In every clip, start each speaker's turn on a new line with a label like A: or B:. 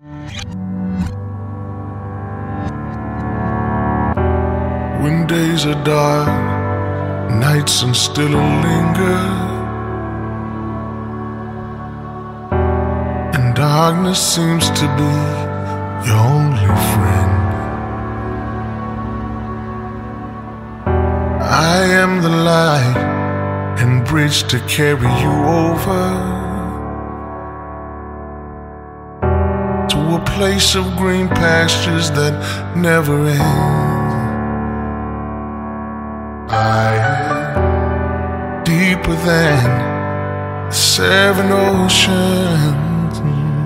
A: When days are dark, nights and still linger, and darkness seems to be your only friend. I am the light and bridge to carry you over to a place of green pastures that never end. I am deeper than the 7 oceans.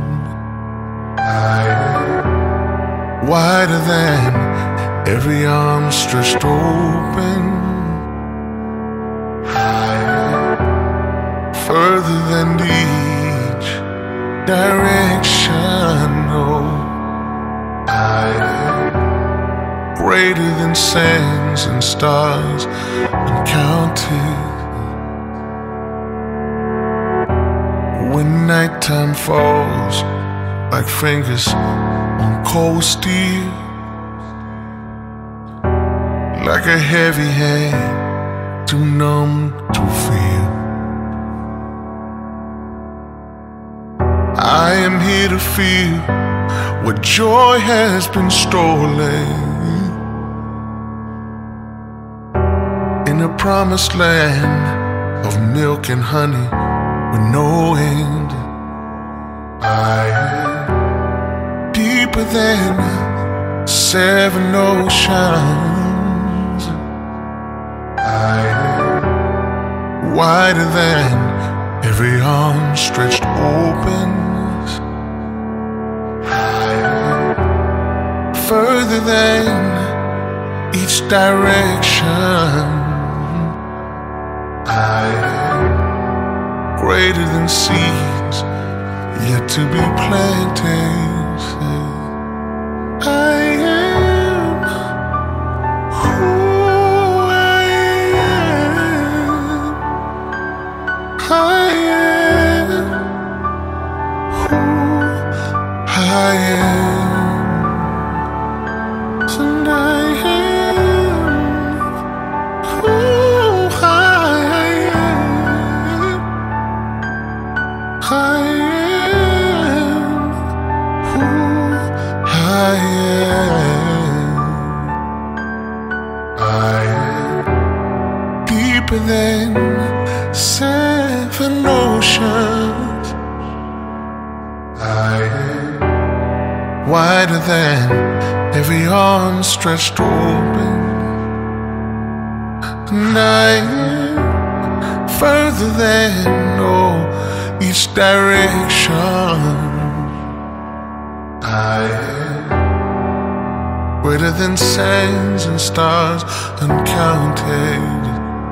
A: I am wider than every arm stretched open. I am further than each direction. Oh, I am greater than sands and stars uncounted. When nighttime falls like fingers on cold steel, like a heavy hand too numb to feel, I am here to feel what joy has been stolen. In a promised land of milk and honey with no end. I am deeper than 7 oceans. I am wider than every arm stretched open. I am further than each direction. I am greater than seeds yet to be planted. I am who I am. I am who I am. And I am who I am who I am. I am deeper than 7 oceans. I am wider than every arm stretched open. And I am further than each direction. I am greater than sands and stars uncounted.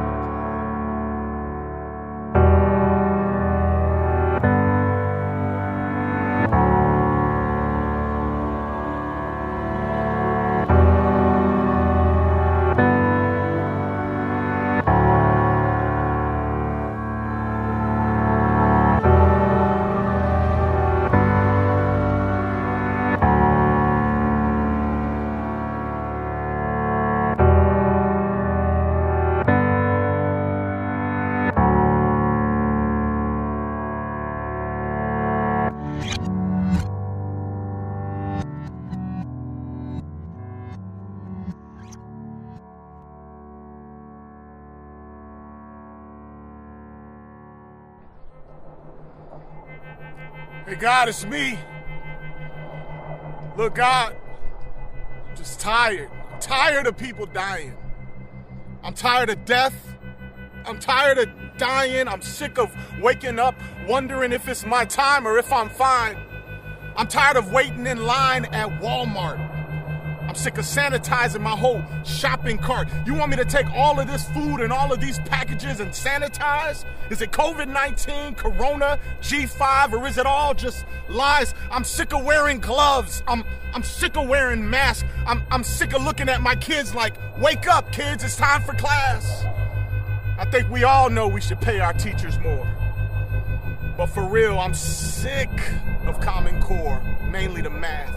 B: Hey God, it's me. Look, God, I'm just tired. I'm tired of people dying. I'm tired of death. I'm tired of dying. I'm sick of waking up wondering if it's my time or if I'm fine. I'm tired of waiting in line at Walmart. I'm sick of sanitizing my whole shopping cart. You want me to take all of this food and all of these packages and sanitize? Is it COVID-19, Corona, G5, or is it all just lies? I'm sick of wearing gloves. I'm sick of wearing masks. I'm sick of looking at my kids like, wake up, kids, it's time for class. I think we all know we should pay our teachers more. But for real, I'm sick of Common Core. mainly to math.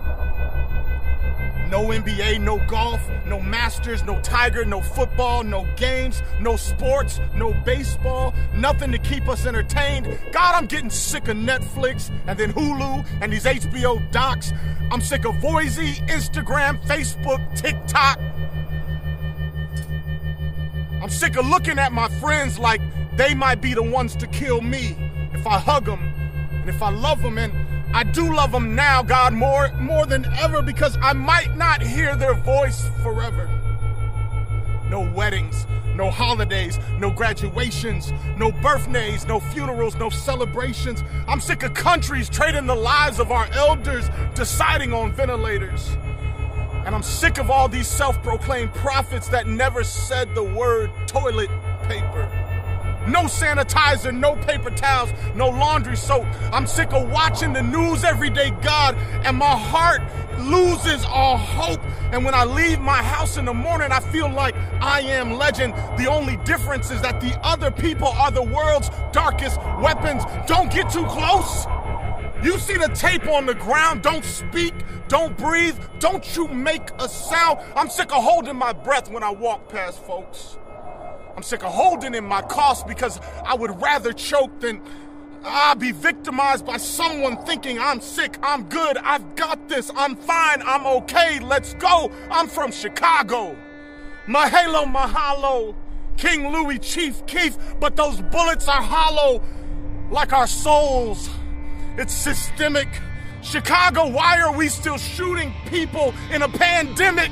B: No NBA, no golf, no Masters, no Tiger, no football, no games, no sports, no baseball, nothing to keep us entertained. God, I'm getting sick of Netflix and then Hulu and these HBO docs. I'm sick of Voisey, Instagram, Facebook, TikTok. I'm sick of looking at my friends like they might be the ones to kill me if I hug them and if I love them. And I do love them now, God, more than ever, because I might not hear their voice forever. No weddings, no holidays, no graduations, no birthdays, no funerals, no celebrations. I'm sick of countries trading the lives of our elders, deciding on ventilators. And I'm sick of all these self-proclaimed prophets that never said the word toilet paper. No sanitizer, no paper towels, no laundry soap. I'm sick of watching the news every day, God, and my heart loses all hope. And when I leave my house in the morning, I feel like I am legend. The only difference is that the other people are the world's darkest weapons. Don't get too close. You see the tape on the ground, don't speak, don't breathe, don't you make a sound. I'm sick of holding my breath when I walk past folks. I'm sick of holding in my coughs because I would rather choke than be victimized by someone thinking I'm sick, I'm good, I've got this, I'm fine, I'm okay, let's go. I'm from Chicago. Mahalo, mahalo, King Louis, Chief Keef, but those bullets are hollow like our souls. It's systemic. Chicago, why are we still shooting people in a pandemic?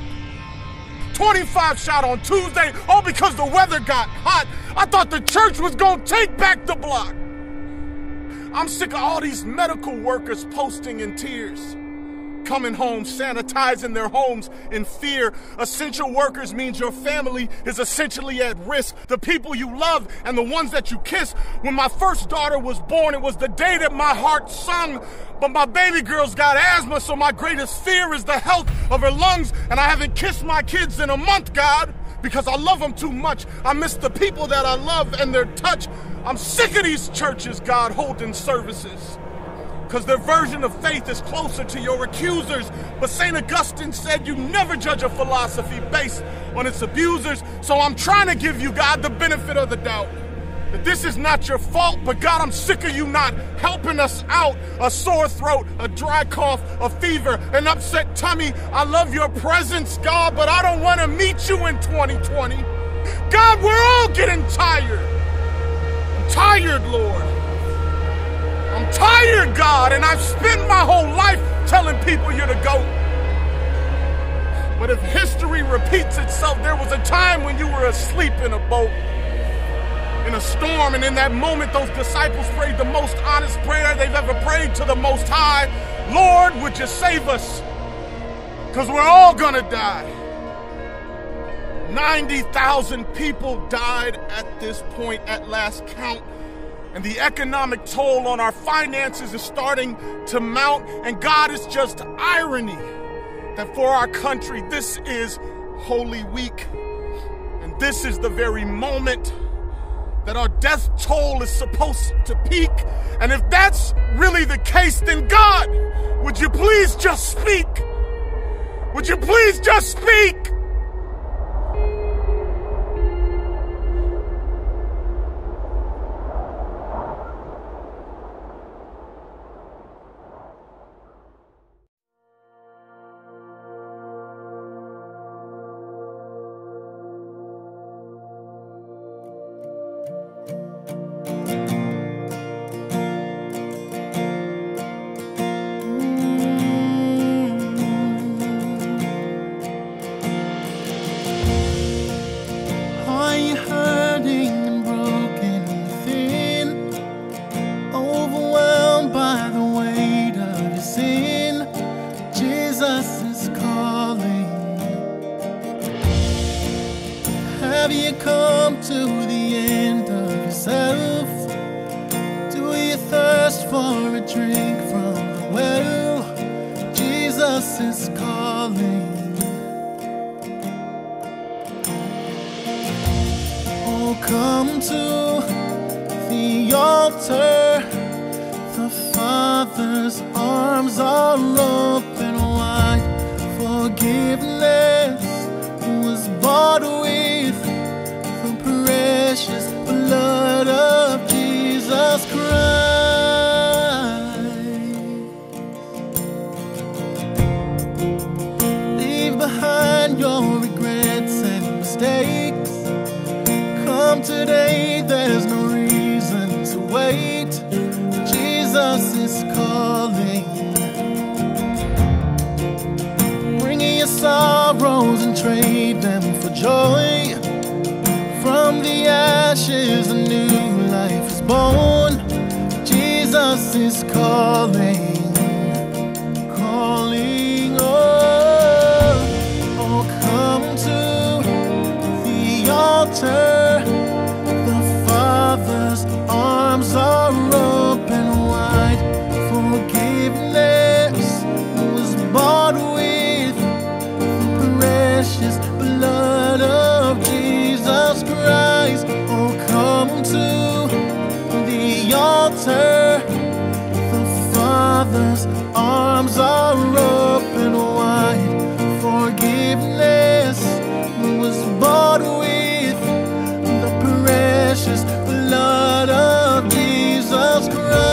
B: 25 shot on Tuesday, all because the weather got hot. I thought the church was gonna take back the block. I'm sick of all these medical workers posting in tears, coming home, sanitizing their homes in fear. Essential workers means your family is essentially at risk. The people you love and the ones that you kiss. When my first daughter was born, it was the day that my heart sung. But my baby girl's got asthma, so my greatest fear is the health of her lungs. And I haven't kissed my kids in a month, God, because I love them too much. I miss the people that I love and their touch. I'm sick of these churches, God, holding services, because their version of faith is closer to your accusers. But St. Augustine said you never judge a philosophy based on its abusers. So I'm trying to give you, God, the benefit of the doubt. That this is not your fault, but God, I'm sick of you not helping us out. A sore throat, a dry cough, a fever, an upset tummy. I love your presence, God, but I don't want to meet you in 2020. God, we're all getting tired. I'm tired, Lord. I'm tired, God, and I've spent my whole life telling people you're the GOAT. But if history repeats itself, there was a time when you were asleep in a boat, in a storm, and in that moment, those disciples prayed the most honest prayer they've ever prayed to the Most High. Lord, would you save us? Because we're all gonna die. 90,000 people died at this point at last count. And the economic toll on our finances is starting to mount. And God, is just irony that for our country, this is Holy Week. And this is the very moment that our death toll is supposed to peak. And if that's really the case, then God, would you please just speak? Would you please just speak?
C: Have you come to the end of yourself? Do you thirst for a drink from the well? Jesus is calling. Oh, come to the altar. The Father's arms arms are open wide. Forgiveness was bought with the precious blood of Jesus Christ. Leave behind your regrets and mistakes. Come today, there's no reason to wait. Jesus is calling. Bring your sorrows and trade them for joy. From the ashes a new life is born. Jesus is calling, calling. Oh, come to the altar. The Father's arms are open wide. Forgiveness was bought with the precious blood of Jesus Christ. Oh, come to the altar. The Father's arms are open wide. Forgiveness was bought with the precious blood of Jesus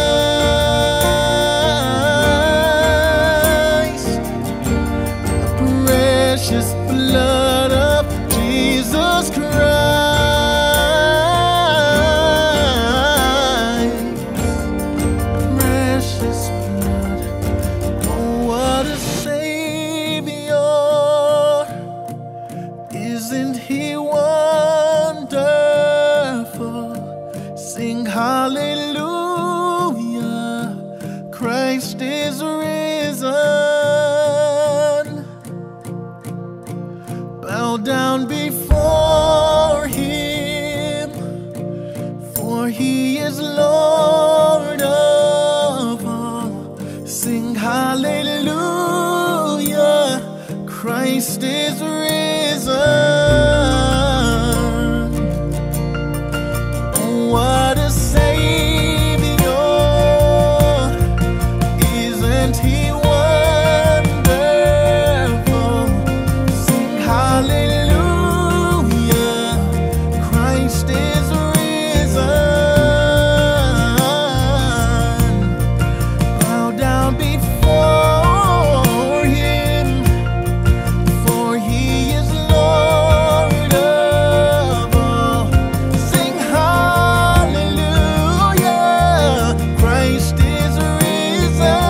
C: Christ. The precious blood of Jesus Christ. Precious blood. Oh, what a Savior. Isn't He wonderful? Sing hallelujah. Christ is risen. Bow down before Him, for He is Lord of all. Sing hallelujah. Christ is risen. Oh, what a Savior. Isn't He wonderful? Sing hallelujah. Christ is risen. Bow down before Him, for He is Lord of all. Sing hallelujah. Christ is risen.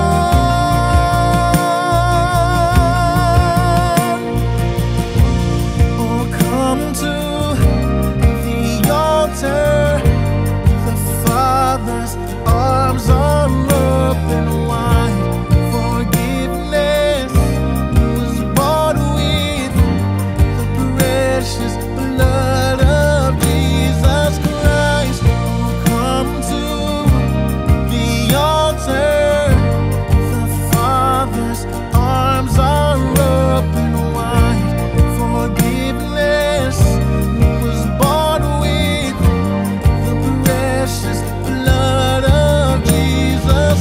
C: Oh, come to the altar. The Father's arms are open wide. Forgiveness was bought with the precious blood of Jesus Christ. Oh, come to the altar. The Father's arms are open wide. Forgiveness was bought with the precious blood of Jesus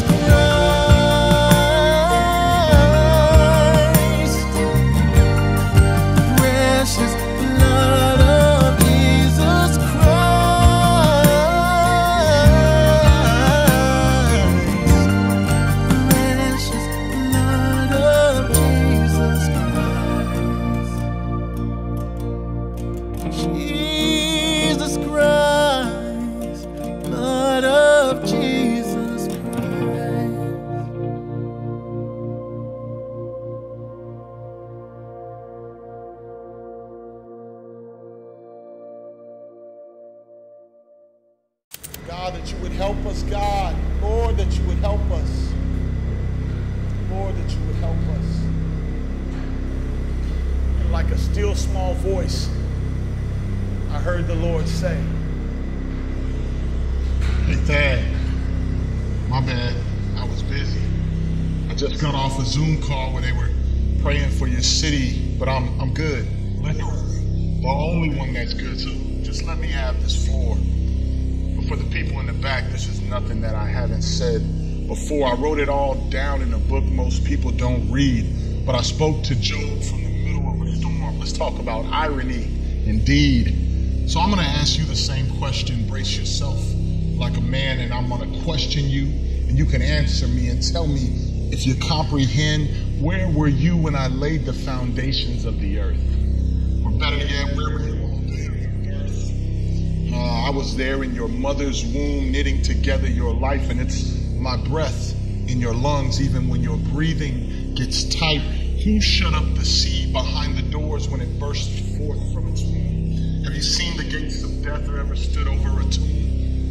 C: Christ. Precious blood of Jesus Christ. Precious blood of Jesus Christ. Jesus Christ. Blood of Jesus Christ.
B: God, that you would help us, God. Lord, that you would help us. Lord, that you would help us. And like a still small voice, I heard the Lord say,
A: Hey, Thad. My bad. I was busy. I just got off a Zoom call where they were praying for your city, but I'm good. Literally. The only one that's good. So just let me have this floor. But for the people in the back, this is nothing that I haven't said before. I wrote it all down in a book most people don't read, but I spoke to Job from the middle of a storm. Let's talk about irony indeed. So I'm going to ask you the same question. Brace yourself like a man, and I'm going to question you, and you can answer me and tell me if you comprehend. Where were you when I laid the foundations of the earth? Or better yet, where were you on the day of your birth? I was there in your mother's womb, knitting together your life, and it's my breath in your lungs, even when your breathing gets tight. Who shut up the sea behind the doors when it burst forth from its womb? Have you seen the gates of death or ever stood over a tomb?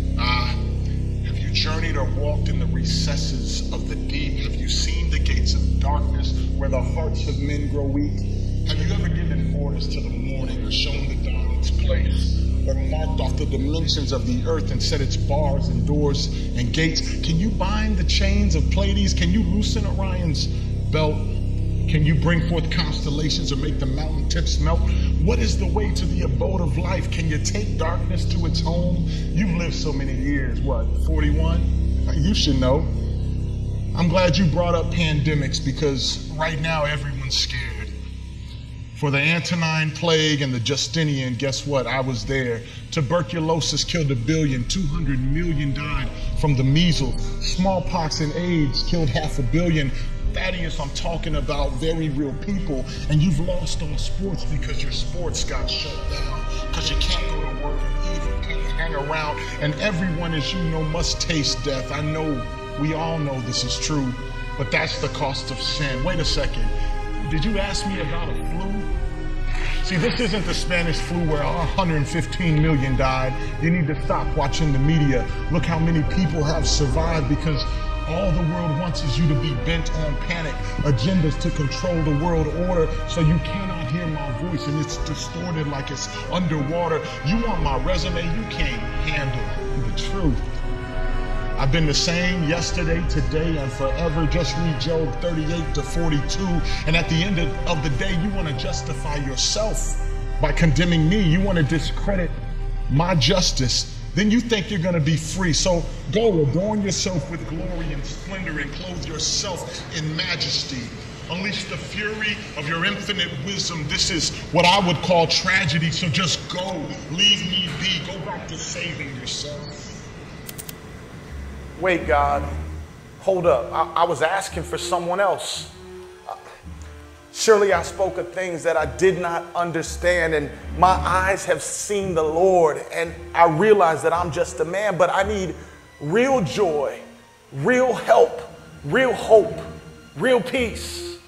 A: Have you journeyed or walked in the recesses of the deep? Have you seen the gates of darkness where the hearts of men grow weak? Have you ever given orders to the morning or shown the dawn its place? Or marked off the dimensions of the earth and set its bars and doors and gates? Can you bind the chains of Pleiades? Can you loosen Orion's belt? Can you bring forth constellations or make the mountain tips melt? What is the way to the abode of life? Can you take darkness to its home? You've lived so many years, what, 41? You should know. I'm glad you brought up pandemics, because right now everyone's scared. For the Antonine Plague and the Justinian, guess what? I was there. Tuberculosis killed 1 billion, 200 million died from the measles. Smallpox and AIDS killed 500 million. Thaddeus, I'm talking about very real people, and you've lost all sports because your sports got shut down, because you can't go to work and eat and can't hang around, and everyone, as you know, must taste death. I know, we all know this is true, but that's the cost of sin. Wait a second. Did you ask me about a flu? See, this isn't the Spanish flu where 115 million died. You need to stop watching the media. Look how many people have survived, because all the world wants is you to be bent on panic, agendas to control the world order, so you cannot hear my voice and it's distorted like it's underwater. You want my resume, you can't handle the truth. I've been the same yesterday, today, and forever. Just read Job 38 to 42. And at the end of the day, you want to justify yourself by condemning me. You want to discredit my justice. Then you think you're going to be free. So go adorn yourself with glory and splendor and clothe yourself in majesty. Unleash the fury of your infinite wisdom. This is what I would call tragedy. So just go, leave me be, go back to saving yourself.
B: Wait, God, hold up. I was asking for someone else. Surely I spoke of things that I did not understand, and my eyes have seen the Lord, and I realize that I'm just a man, but I need real joy, real help, real hope, real peace.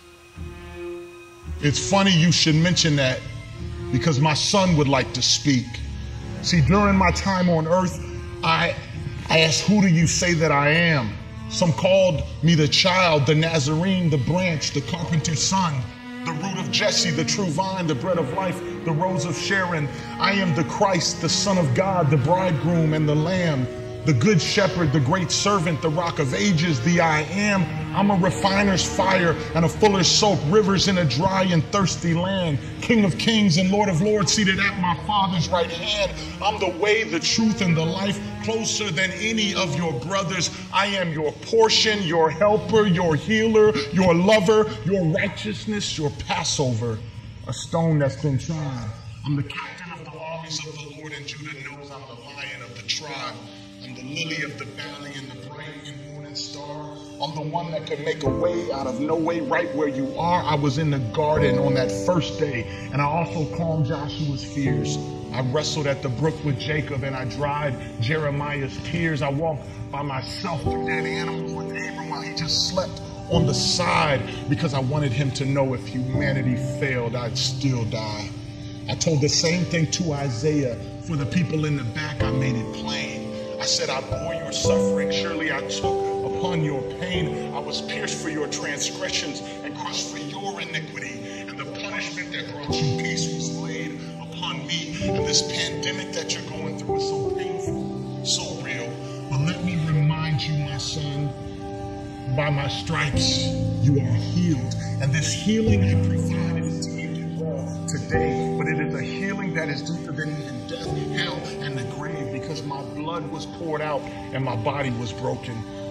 A: It's funny you should mention that, because my son would like to speak. See, during my time on earth, I asked, who do you say that I am? Some called me the child, the Nazarene, the branch, the carpenter's son, the root of Jesse, the true vine, the bread of life, the rose of Sharon. I am the Christ, the Son of God, the bridegroom and the Lamb, the good shepherd, the great servant, the rock of ages, the I am. I'm a refiner's fire and a fuller's soap, rivers in a dry and thirsty land, King of kings and Lord of lords, seated at my Father's right hand. I'm the way, the truth, and the life, closer than any of your brothers. I am your portion, your helper, your healer, your lover, your righteousness, your Passover, a stone that's been tried. I'm the captain of the armies of the Lord, and Judah knows I'm the lion of the tribe. I'm the lily of the valley and the bright and morning star. I'm the one that can make a way out of no way right where you are. I was in the garden on that first day, and I also calmed Joshua's fears. I wrestled at the brook with Jacob, and I dried Jeremiah's tears. I walked by myself through dead animals with Abram while he just slept on the side, because I wanted him to know if humanity failed, I'd still die. I told the same thing to Isaiah. For the people in the back, I made it plain. I said, I bore your suffering, surely I took upon your pain. I was pierced for your transgressions and crushed for your iniquity. And the punishment that brought you peace was laid upon me. And this pandemic that you're going through is so painful, so real. But let me remind you, my son, by my stripes you are healed. And this healing I provided to make you well today. But it is a healing that is deeper than even death, hell, and the grave, because my blood was poured out and my body was broken.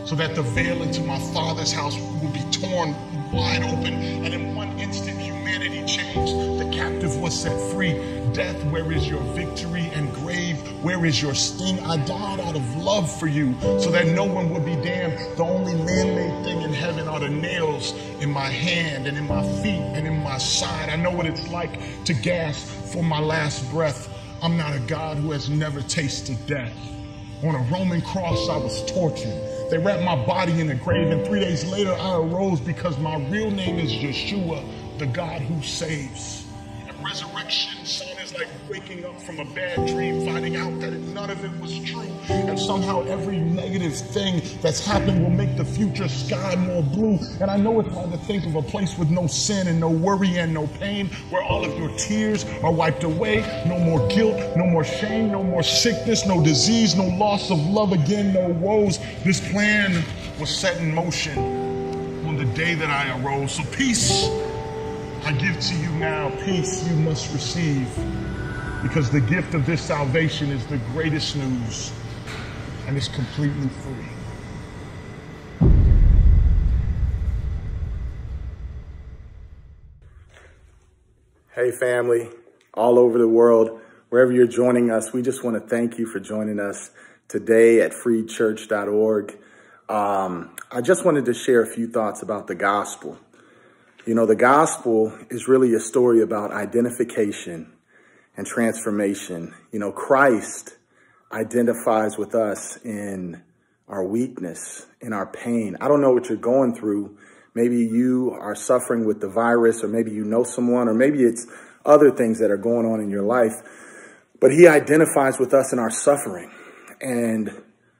A: so that the veil into my Father's house will be torn wide open. And in one instant, humanity changed. The captive was set free. Death, where is your victory? And grave, where is your sting? I died out of love for you, so that no one would be damned. The only man-made thing in heaven are the nails in my hand and in my feet and in my side. I know what it's like to gasp for my last breath. I'm not a God who has never tasted death. On a Roman cross, I was tortured. They wrapped my body in a grave, and 3 days later I arose because my real name is Yeshua, the God who saves. And resurrection, son, is like waking up from a bad dream, finding out that none of it was true. And somehow every negative thing that's happened will make the future sky more blue. And I know it's hard to think of a place with no sin and no worry and no pain, where all of your tears are wiped away. No more guilt, no more shame, no more sickness, no disease, no loss of love again, no woes. This plan was set in motion on the day that I arose. So peace I give to you now, peace you must receive, because the gift of this salvation is the greatest news, and it's completely free.
D: Hey family, all over the world, wherever you're joining us, we just want to thank you for joining us today at freedchurch.org. I just wanted to share a few thoughts about the gospel. You know, the gospel is really a story about identification and transformation. You know, Christ identifies with us in our weakness, in our pain. I don't know what you're going through. Maybe you are suffering with the virus, or maybe you know someone, or maybe it's other things that are going on in your life. But he identifies with us in our suffering. And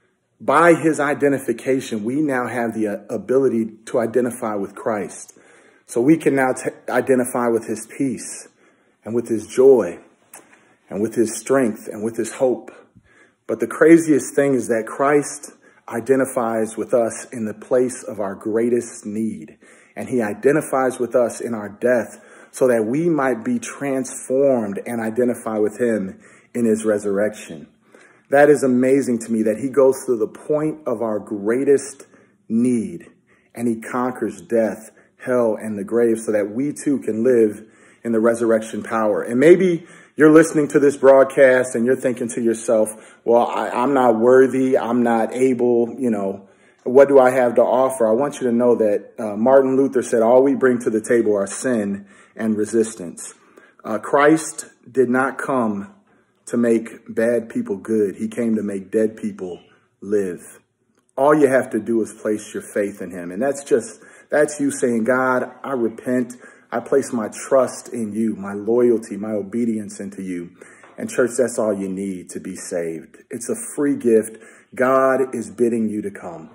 D: by his identification, we now have the ability to identify with Christ. So we can now identify with his peace and with his joy and with his strength and with his hope. But the craziest thing is that Christ identifies with us in the place of our greatest need. And he identifies with us in our death so that we might be transformed and identify with him in his resurrection. That is amazing to me, that he goes to the point of our greatest need and he conquers death, hell, and the grave so that we too can live in the resurrection power. And maybe you're listening to this broadcast and you're thinking to yourself, well, I'm not worthy, I'm not able, you know, what do I have to offer? I want you to know that Martin Luther said, all we bring to the table are sin and resistance. Christ did not come to make bad people good. He came to make dead people live. All you have to do is place your faith in him. And that's you saying, God, I repent. I place my trust in you, my loyalty, my obedience into you. And church, that's all you need to be saved. It's a free gift. God is bidding you to come.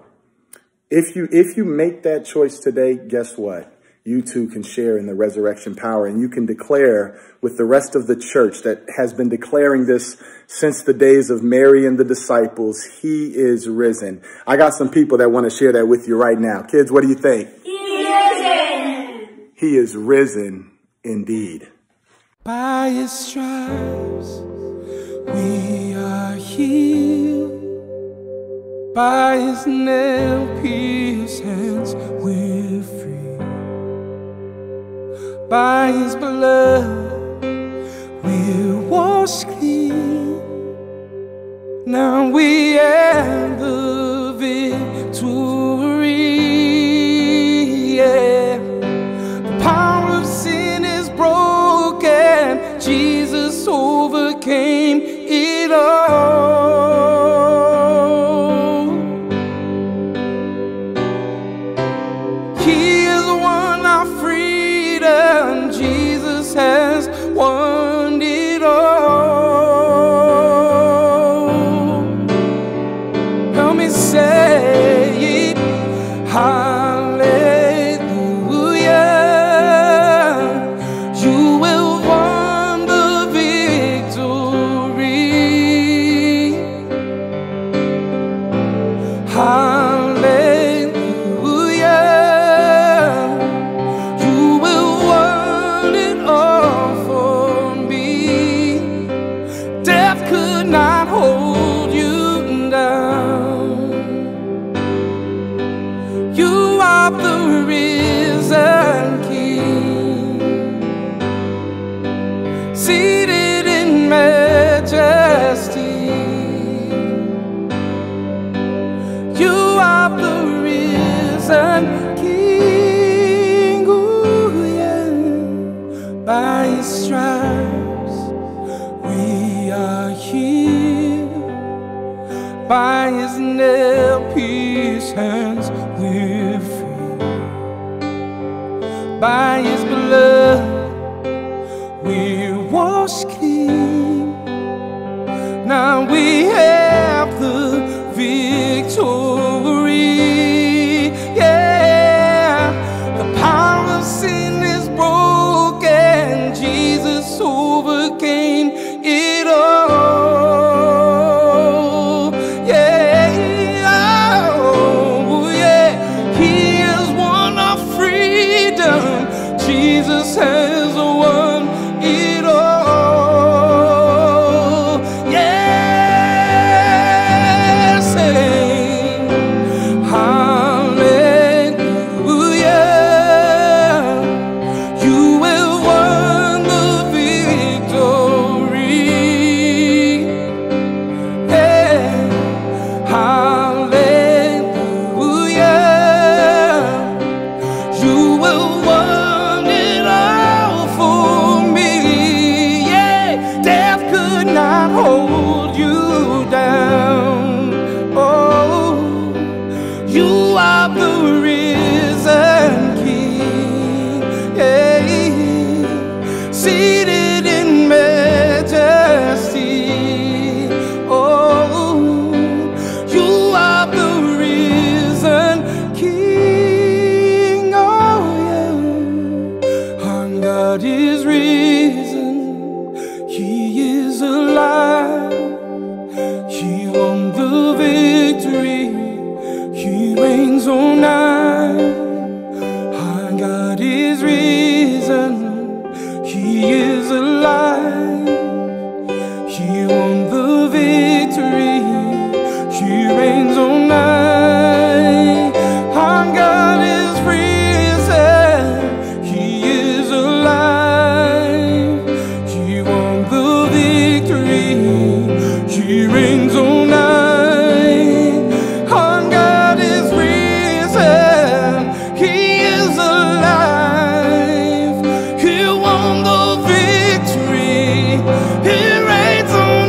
D: If you make that choice today, guess what? You too can share in the resurrection power, and you can declare with the rest of the church that has been declaring this since the days of Mary and the disciples, he is risen. I got some people that want to share that with you right now. Kids, what do you think? He is risen. He is risen indeed.
C: By his stripes we are healed. By his nail-pierced hands we're free. By his blood we're washed clean. Now we have the victory. Yeah. The power of sin is broken. Jesus overcame it all. He is won our freedom. Jesus has won it all. By his nail-pierced hands we're free. By his blood we're washed clean. Now we have the victory. Yeah, the power of sin is broken. Jesus overcame it all. Yeah, oh, yeah. He has won our freedom. Jesus has won it all. Yeah, sing hallelujah. You will won the victory. Yeah, hallelujah. You will won it all for me. Yeah, death could not hold you down. Oh, you are the risen King. Yeah, seated in majesty. Oh, you are the risen King. Oh, yeah. Our God is risen. He is alive. He won the victory. He reigns on high. Our God is risen. He is alive. He won the victory. He reigns on high. Our God is risen. He is alive. He won the victory. He reigns on high. Our God is risen. He is alive. He won the victory. He reigns on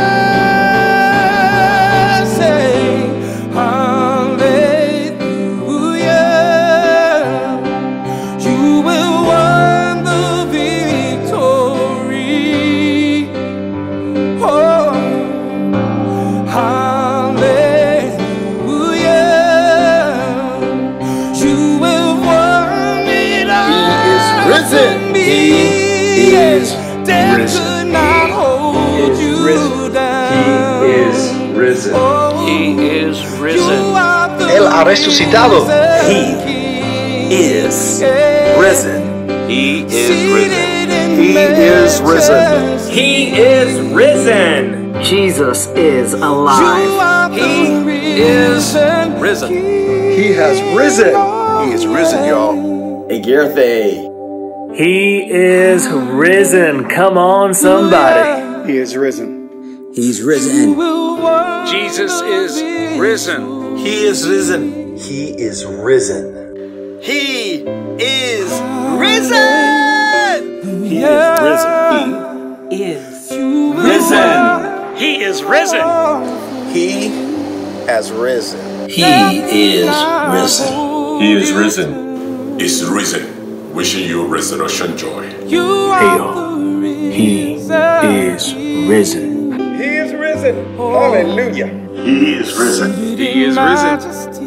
C: high. Say hallelujah. You will won the victory. Oh, hallelujah. You will won it all.
D: He is risen.
C: for me.
D: He is
C: Death
D: risen.
C: could not hold you down.
D: He is risen.
C: Oh,
E: He is
C: you
E: risen.
C: are the
D: Él ha resucitado.
C: risen
D: He
C: King.
D: is
C: Yeah.
D: risen.
E: He is
C: Seated
E: risen.
C: in
D: He is risen.
C: majesty.
F: He is risen.
G: Jesus is
C: You
G: alive.
C: are the
D: risen.
C: King.
D: He has risen.
A: He is risen, y'all.
D: Hey, Gareth.
F: He is risen. Come on, somebody.
D: He is risen.
G: He's risen.
E: Jesus is risen.
D: He is risen. He is risen. He is risen.
C: He is risen.
F: Risen.
E: He is risen.
D: He has risen.
G: He is risen.
H: He is risen. Is risen. Wishing you resurrection joy.
C: You are
G: He is risen.
D: He is risen. Hallelujah.
H: He is risen.
E: He is risen.